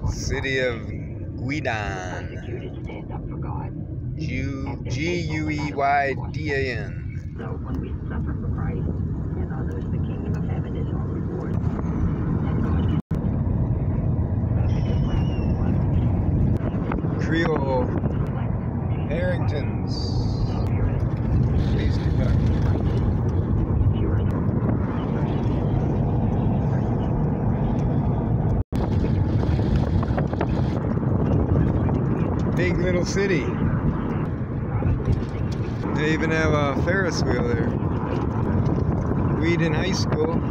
City of Gueydan. Gueydan. So when we suffer for Christ and others, the kingdom of heaven is our reward. Creole Harringtons. Please do back. Big little city. They even have a Ferris wheel there. Gueydan High School.